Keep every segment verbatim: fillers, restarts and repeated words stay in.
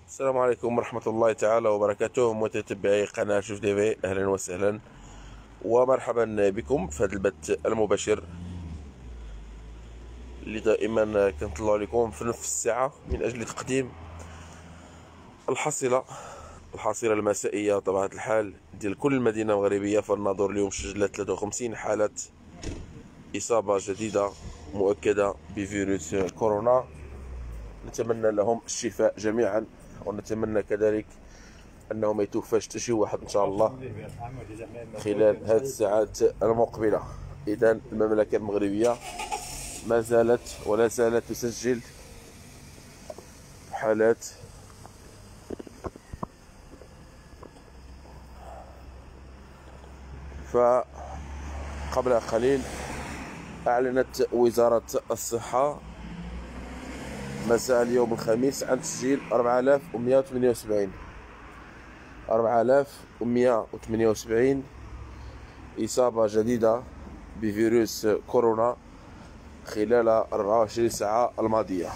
السلام عليكم ورحمة الله تعالى وبركاته، متتبعي قناة شوف تيفي، أهلا وسهلا ومرحبا بكم في هذا البث المباشر اللي دائما كنطلع لكم في نفس الساعة من أجل تقديم الحصيلة الحصيلة المسائية بطبيعة الحال ديال كل المدينة المغربية. فالناظور اليوم سجلت ثلاثة وخمسين حالة إصابة جديدة مؤكدة بفيروس كورونا. نتمنى لهم الشفاء جميعا، ونتمنى كذلك انه ما يتوفاش حتى شي واحد ان شاء الله خلال هذه الساعات المقبله. اذا المملكه المغربيه ما زالت ولا زالت تسجل حالات فقبل قليل اعلنت وزاره الصحه مساء اليوم الخميس عن تسجيل أربعة آلاف ومئة وثمانية وسبعين أربعة آلاف ومئة وثمانية وسبعين إصابة جديدة بفيروس كورونا خلال أربعة وعشرين ساعة الماضية،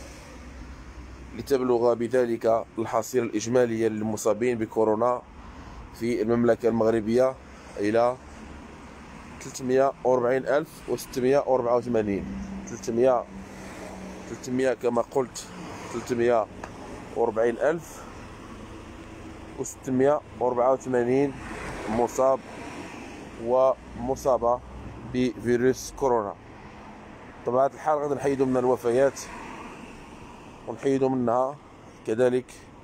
لتبلغ بذلك الحصيلة الإجمالية للمصابين بكورونا في المملكة المغربية إلى ثلاثمئة وأربعين ألف وستمئة وأربعة وثمانين ثلاثمئة ثلاثمئة كما قلت ثلاثمئة وأربعين ألف وستمئة وأربعة وثمانين مصاب ومصابة بفيروس كورونا. طبعا الحال غادي نحيدوا من الوفيات ونحيدوا منها كذلك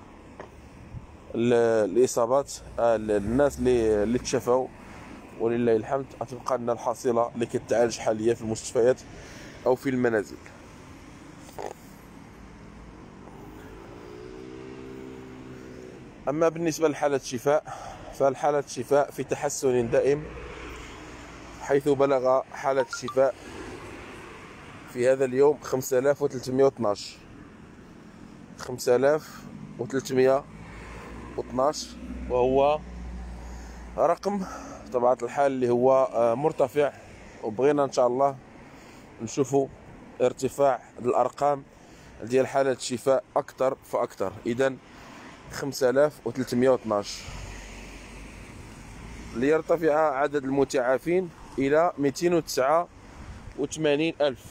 الإصابات، الناس اللي اللي تشافوا ولله الحمد. غتبقى لنا الحصيلة اللي كتعالج حاليا في المستشفيات أو في المنازل. أما بالنسبة لحالة الشفاء فالحالة الشفاء في تحسن دائم، حيث بلغ حالة الشفاء في هذا اليوم خمسة آلاف وثلاثمئة واثناش خمسة آلاف وثلاثمئة واثناش، وهو رقم طبيعة الحال اللي هو مرتفع، وبغينا إن شاء الله نشوفوا ارتفاع الأرقام ديال حالة الشفاء أكثر فأكثر. إذن خمسة آلاف وثلاثمئة واثناش ليرتفع عدد المتعافين إلى مئتين وتسعة وثمانين ألف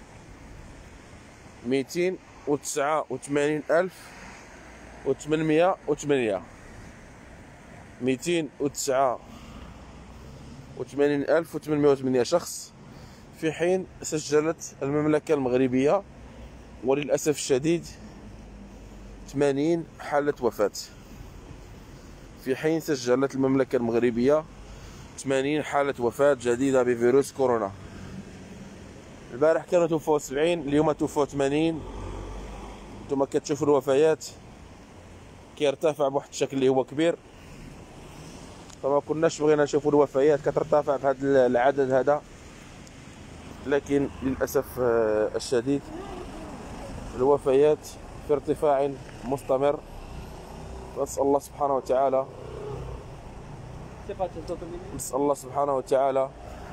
مئتين وتسعة وثمانين ألف وثمانمئة وثمانية مئتين وتسعة وثمانين ألف وثمانمئة وثمانية شخص، في حين سجلت المملكة المغربية وللأسف الشديد ثمانين حالة وفاة. في حين سجلت المملكة المغربية ثمانين حالة وفاة جديدة بفيروس كورونا. البارح كانوا توفوا سبعين، اليوم توفوا ثمانين. انتم كتشوفوا الوفيات كيرتفع بواحد الشكل اللي هو كبير، فما كناش بغينا نشوفوا الوفيات كترتفع بهذا العدد هذا، لكن للأسف الشديد الوفيات في ارتفاع مستمر. نسأل الله سبحانه وتعالى نسأل الله سبحانه وتعالى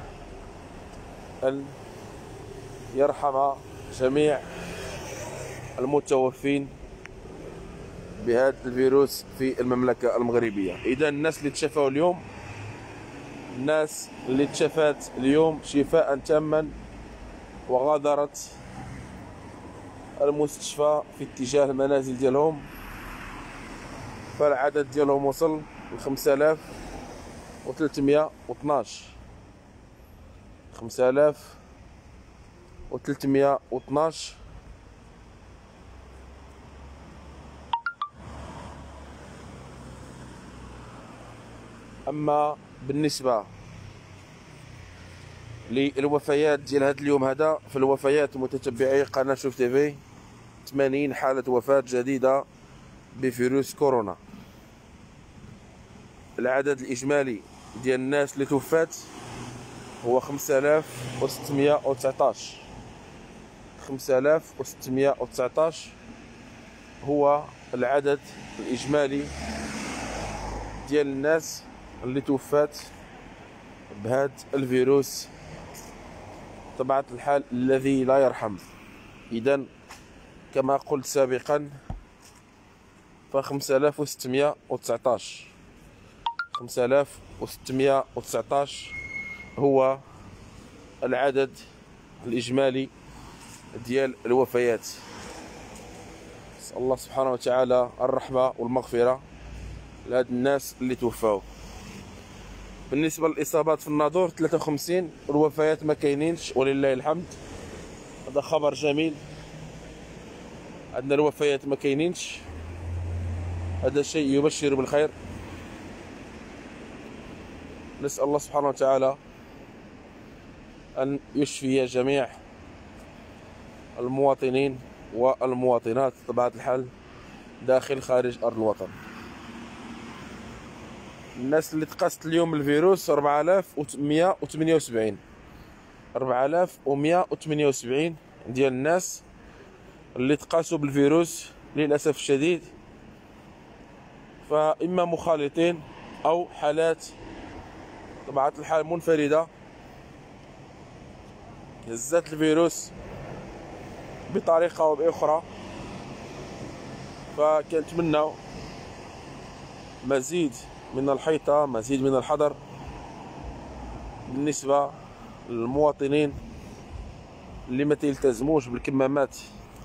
أن يرحم جميع المتوفين بهذا الفيروس في المملكة المغربية. إذا الناس اللي تشافوا اليوم، الناس اللي تشافات اليوم شفاء تاما وغادرت المستشفى في اتجاه المنازل ديالهم، فالعدد ديالهم وصل ل خمسة آلاف وثلاثمئة واثناش خمسة آلاف وثلاثمئة واثناش. أما بالنسبة للوفيات ديال هذا اليوم هذا، فالوفيات متتبعي قناة شوف تيفي ثمانين حالة وفاة جديدة بفيروس كورونا. العدد الإجمالي ديال الناس اللي توفات هو خمسة آلاف وستمئة وتسعطاش خمسة آلاف وستمئة وتسعطاش هو العدد الإجمالي ديال الناس اللي توفات بهذا الفيروس طبيعة الحال الذي لا يرحم. إذن كما قلت سابقا ف خمسة آلاف وستمية وتسعطاش خمسة آلاف وستمية وتسعطاش هو العدد الإجمالي ديال الوفيات. نسأل الله سبحانه وتعالى الرحمة والمغفرة لهاد الناس اللي توفاو. بالنسبة للإصابات في الناظور ثلاثة وخمسين، والوفيات ما كاينينش ولله الحمد. هذا خبر جميل، عندنا الوفيات ما كاينينش، هذا شيء يبشر بالخير. نسأل الله سبحانه وتعالى أن يشفي جميع المواطنين والمواطنات بطبيعة الحال داخل خارج أرض الوطن. الناس اللي تقاست اليوم الفيروس أربعة آلاف ومية وثمانية وسبعين أربعة آلاف ومية وثمانية وسبعين ديال الناس اللي تقاسوا بالفيروس للأسف الشديد، فإما مخالطين أو حالات طبيعة الحال منفردة هزت الفيروس بطريقة أو بأخرى. فكنتمنى مزيد من الحيطة، مزيد من الحذر بالنسبة للمواطنين اللي ما تلتزموش بالكمامات.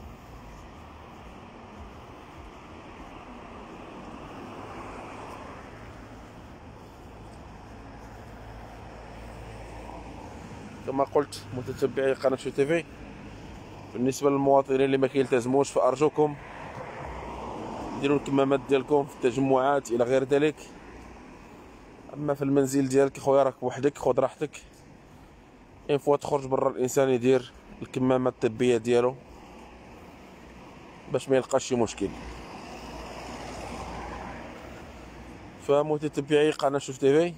كما قلت متتبعي قناة شو تيفي، بالنسبة للمواطنين اللي ما كيلتزموش فأرجوكم ديروا الكمامات ديالكم في التجمعات إلى غير ذلك. أما في المنزل ديالك خويا راك بوحدك، خذ راحتك، إن فوا تخرج برا الإنسان يدير الكمامة الطبية ديالو باش ما يلقاش شي مشكل. فمتتبعي قناة شوف تيفي،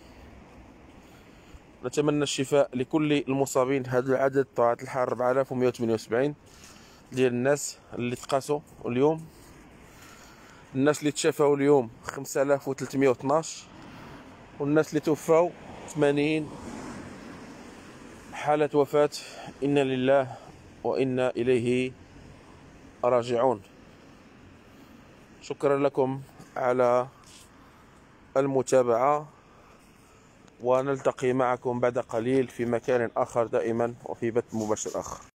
نتمنى الشفاء لكل المصابين. هذا العدد طبيعة الحال أربعة آلاف ومية وثمانية وسبعين ديال الناس اللي تقاسوا اليوم. الناس اللي تشافوا اليوم خمسة آلاف وثلاثمية واثناش، والناس اللي توفاو ثمانين حالة وفاة. إنا لله وإنا إليه راجعون. شكرا لكم على المتابعة، ونلتقي معكم بعد قليل في مكان آخر دائما وفي بث مباشر آخر.